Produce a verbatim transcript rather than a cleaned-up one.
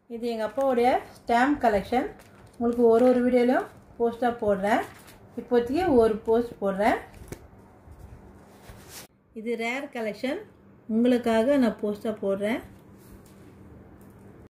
இது எங்கள் அப்பாவுடைய ஸ்டாம்ப் கலெக்ஷன். உங்களுக்கு ஒரு ஒரு வீடியோலையும் போஸ்ட்டாக போடுறேன். இப்போதைக்கு ஒரு போஸ்ட் போடுறேன். இது ரேர் கலெக்ஷன், உங்களுக்காக நான் போஸ்ட்டாக போடுறேன்.